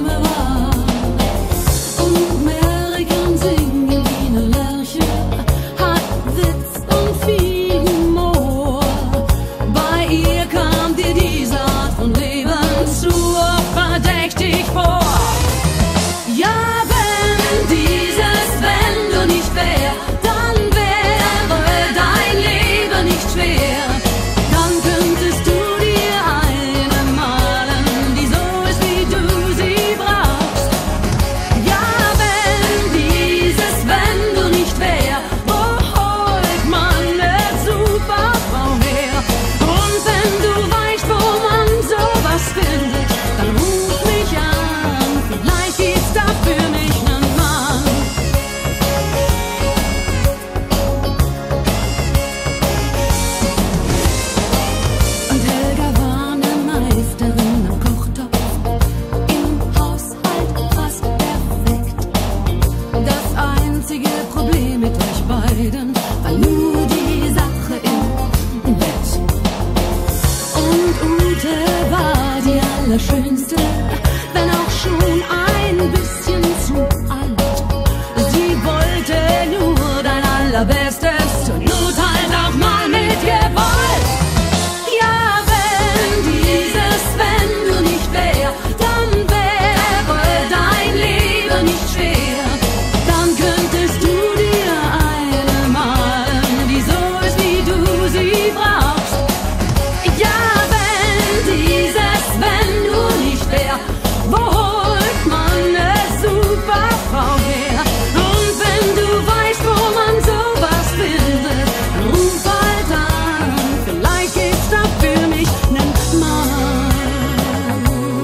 Allerschönste, wenn auch schon ein bisschen zu alt. Sie wollte nur dein Allerbestes, zur Not halt auch mal mit Gewalt. Ja, wenn dieses Wenn du nicht wär, dann wäre dein Leben nicht schwer. Dann könntest du dir eine malen, die so ist, wie du sie brauchst. Ja, wenn dieses Wenn du nicht wär, wo holt man ne Superfrau her? Und wenn du weißt, wo man sowas findet, dann ruf halt an, vielleicht gibt's da für mich nen Mann.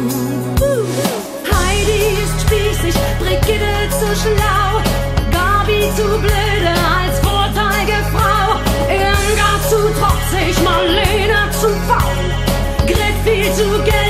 Heidi ist spießig, Brigitte zu schlau, Gabi zu blöde als Vorzeigefrau, Irmgard zu trotzig, Marlene zu faul, Grit viel zu Geld